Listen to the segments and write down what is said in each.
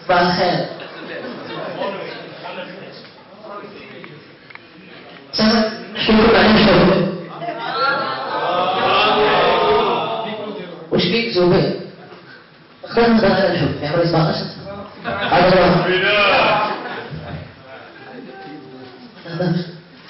صباح الخير. نحكي لكم على الحب. وش بيك زوبين؟ خلينا نهضر على الحب في عمري 17. هذا هو. نهضرش.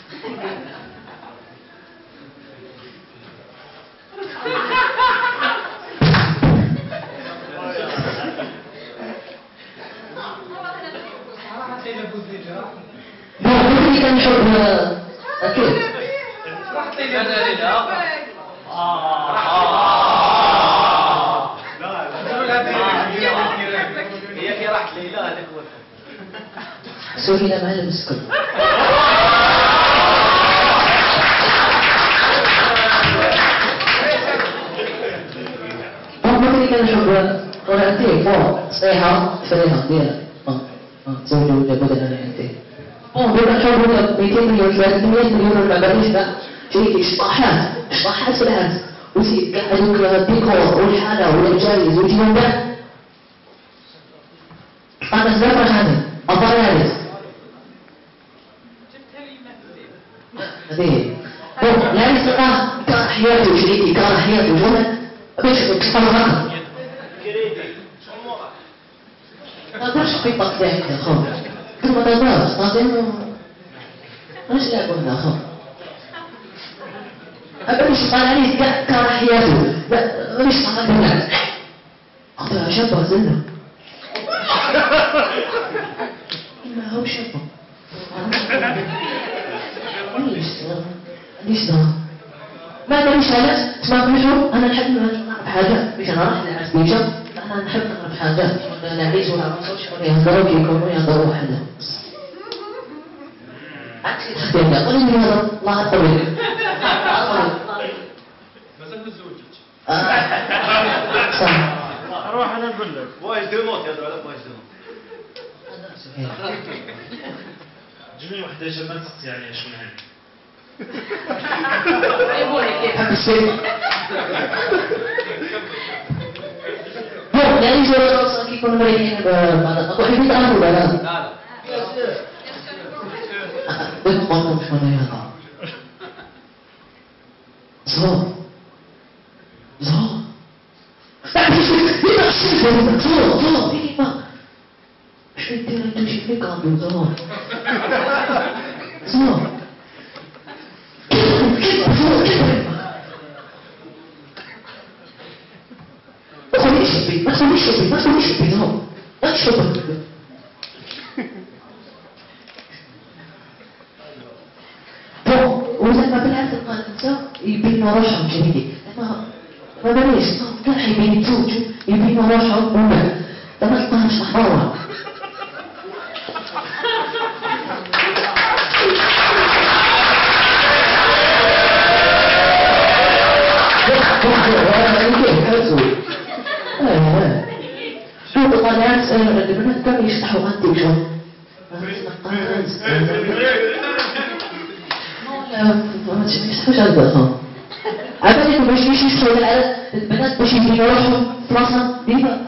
ممكن كان نحب أكيد. هي كي راحت ليلى هذاك هو سوري لا معلم اسكت. ممكن كان نحب قراءتي فوق صحيحة فريحة ديالها. تزوجوا لابد أن يأتي. بما نحب 200 مليون 300 مليون ما باليش بقى. شريكي شطاحات لهات وزيد كاع هذوك الديكور والحالة والجايز ويجيهم كاع. أنا زعما هذه أضراري. هذه لا يستطيع كره حياته وشريكي كره حياته وجمع باش تفرق. ما تقدرش تطبق ذلك يا خو. كل ما تقدرش تعطيني علاش لعبوا هنا خو. أبدا يشتغل عليه كره حياته. لا غير يشتغل بالله. أخويا شابة زلة. ما هو شابة. ليش ده؟ ما داريش علاش تسمع بيجو. أنا نحب نعرف حاجة باش نروح نعرف بيجو. أنا نحب نعرف حاجة نعيش ولا نعرفش ولا يهضروا كيكونوا يهضروا وحدة. عكس تخدم لا قولي لي هذا الله يطول. مازال ما تزوجتش. صح. روح انا نقول لك. واش دوموت يهضروا على واش دوموت. جميع وحده جمال يعني شنو هي؟ يحب الشيء. لا يجوز راسك يكون مريحين بعد الطبيعي بيتعاملوا لا لا. بتقوم شنو هذا؟ زهور. زهور. شو يدير انتو شي فيك عندو زهور. ما تخليش البيت هو. لا تشوفه. وزعما بالعكس تلقى النساء يبينوا روحهم جميلين. ما باليش كاع حيبين يتزوجوا يبينوا روحهم وما تلقاهمش محظورة. شوف القناة البنات كانوا يشطحوا غادي وشو ما يشطحوش هكذا. عبالكم باش يشطحوا على البنات باش يبينوا روحهم في راسهم ديما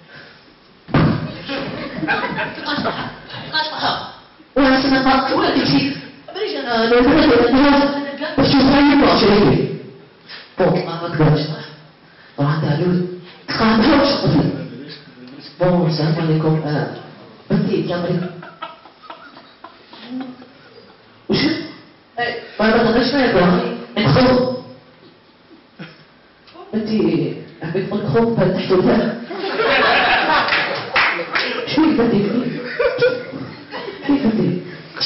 وانا سنقرأ ولا تمشي مانيش انا لو البنات باش يفهموا شريكي فوق ما تقدرش راح تعلول تقامحوا شغل. بون السلام عليكم. بنتي كامري وشو؟ ما تقدرش ما يقول ندخل. بنتي حبيت ندخل فتحتوا لها. شو اللي بنتي كيف بنتي؟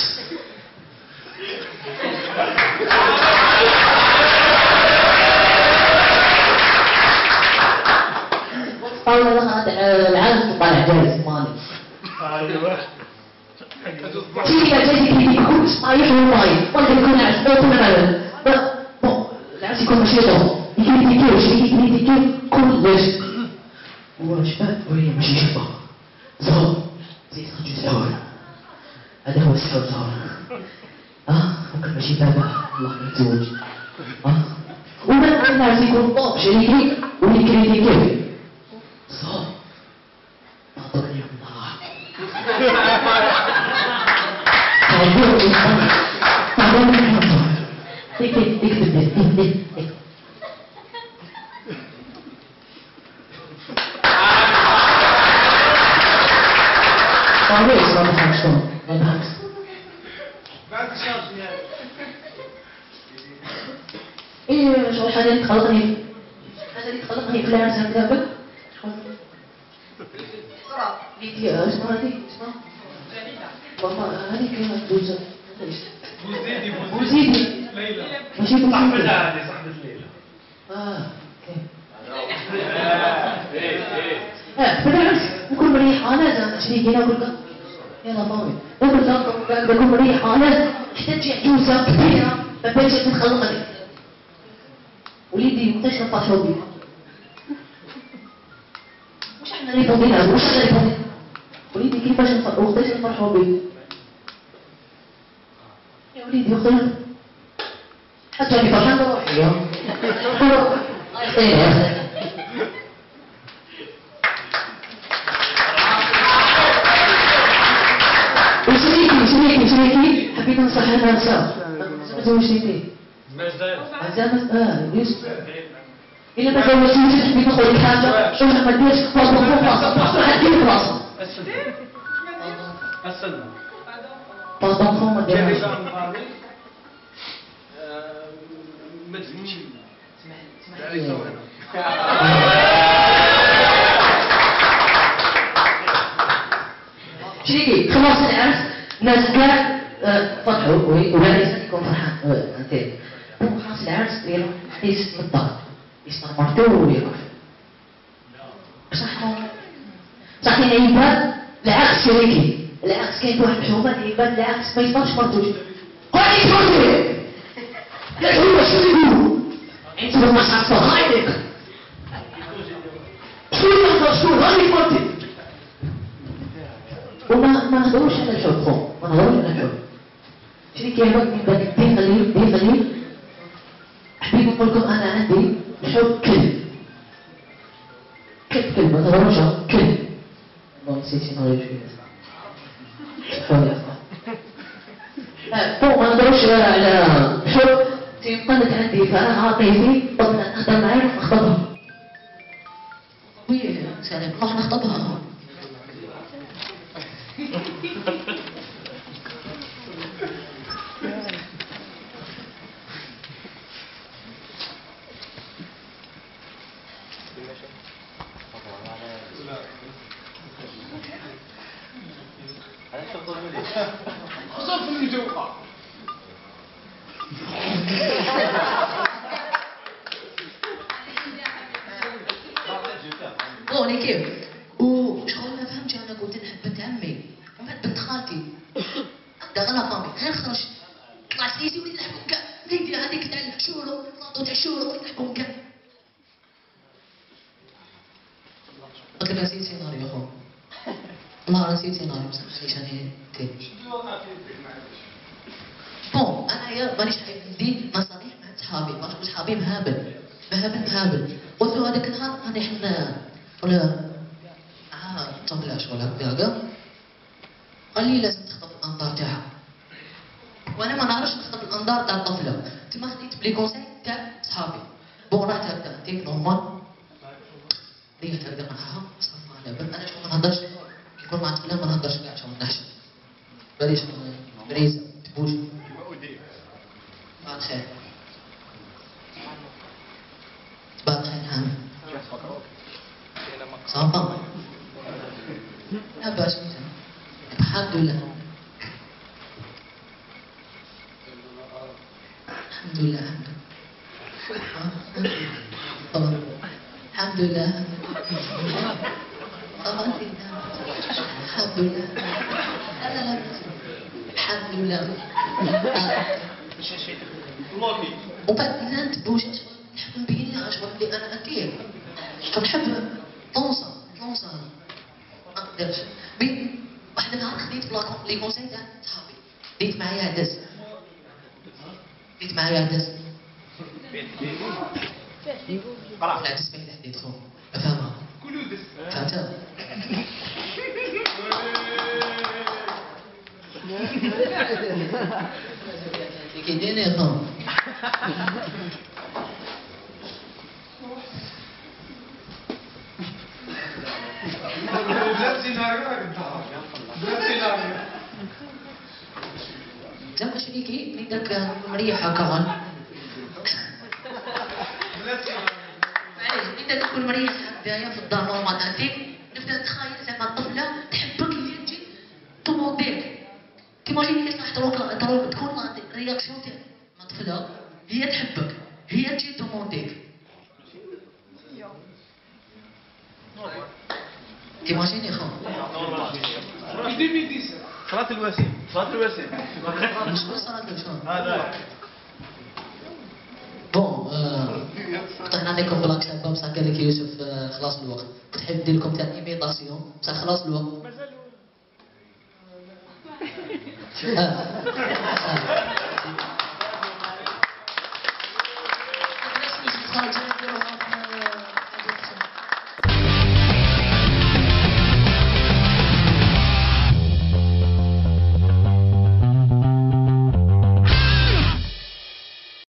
طاولة لغة العالم طالع جالس مالي. ايوه. شيء جاي يكون صايح وماي ولا يكون عسل ولا لا. العسل يكون مشيطه يجي كلش. هو شباب وهي ماشي شباب. زهر زي خرج زهر. هذا هو السحر زهر. ممكن ماشي بابا الله ما يتزوج. وما الناس يكون طاب شريكي ويكريتيكي. صار ناظرني الله اكتب ما بضحكش ما بضحكش. بعد الشهر نهائي. ايه شغل حاجه اللي تخلقني في العرس هكذا. ليدي شنو هذيك شنو؟ والله هذيك دوزة. بوزيدي. ليلى. ماشي بوزيدي. صاحبتها هذه صاحبة ليلى. بالعكس نكون مريحة أنا زعما شريكي ناكل يلا مامي نكون مريحة أنا حتى تجي عجوزة كبيرة ما بانش تتخلقني وليدي وقتاش نفرحوا بيه واش احنا ريبوندينا وليدي كيفاش وقتاش نفرحوا بيه يا وليدي وقتاش حتى أنا فرحان بروحي الله يخليك يا أخي. وشريكي حبيت ننصح انا نساء ما تزوجني فيه مازال يوسف الا ما تزوجتيش حبيت نقول لك حاجه شوف ما ديرش بلاصه حدير بلاصه السلمى با دونفون ما ديرش ما تزيدش شريكي خلاص العرس الناس كاع فرحوا والعريس يكون فرحان انت خلاص العرس يروح يحس بالضغط يصنع مرتو ويروح صح العباد العكس شريكي العكس كاين واحد الحومه العباد العكس ما يصنعش مرتوش قولي تفوتي لا هو شو يقول انت ما صحصت هايدك شو يهضر شو غادي يفوتي وما نهضروش على الحب خو ما نهضروش على الحب شريكي هذاك من بعد دي خليل حبيت نقول لكم انا عندي الحب كلب ما نهضروش على كلب ما نسيتش نهضر شويه حول يا اخوان ما نهضروش على الحب تيقلت عندي فراغ عاطفي طبعا نهضر معايا نخطبها وي سلام نروح نخطبها بوني كيف وشغل ما فهمتش انا قلت نحب بنت عمي ومن بعد بنت خالتي عندها غير فامي غير خرج طلعت ليسي وليت نحبهم كاع وليدي هذيك تاع الشورو لاطو تاع الشورو وليت نحبهم كاع قلت لها نسيت سيناريو يا خو والله نسيت سيناريو ما سمحتليش انا تاني بون انايا مانيش عندي مصالح مع صحابي صحابي مهابل قلت له هذاك النهار غادي حنا ولا طبلاش ولا هكذا قال لي لازم تخطب الانظار تاعها وانا ما نعرفش نخطب الانظار تاع الطفله تما خديت بلي كونساي تاع صحابي بون رحت هكذا تيك نورمال ديت هكذا معاها صافا على بال انا شغل ما نهضرش كيكون مع طفله ما نهضرش كاع شغل نحشم باليش بريزه تبوش بعد خير بعد خير حامل صافا لا باش الحمد لله الحمد لله الحمد لله طبعا الحمد لله لا الحمد لله وبعد نانت بوجات نحب نبين لها شغل اللي انا اكيد نحب طونسه ما نقدرش واحد النهار خديت لي كونساي تاع صحابي ديت معايا عدس قرا العدس فين حديت خو فاهمها فهمتها كيدير يا خو بلا سيناريو راك الدار بلا سيناريو. زعما شريكي اللي داك مريحة كمان. بلا سيناريو. معليش بديت تكون مريحة هكذايا في الدار نورمال انتيك، نبدا نتخيل زعما الطفلة تحبك هي تجي تومونديك. تيماجيني كيف راح تكون الرياكسيون تاع الطفلة، هي تحبك هي تجي تومونديك. تيماجيني خو. يدير ميديسا. صلاة الوسيم. صلاة الوسيم. شنو صار لك شنو؟ هذا. بون كنت نعطيكم بلاك سامبا بصح قال لك يوسف خلاص الوقت، كنت حاب ندير لكم تاع ايميطاسيون بصح خلاص الوقت. مازالوا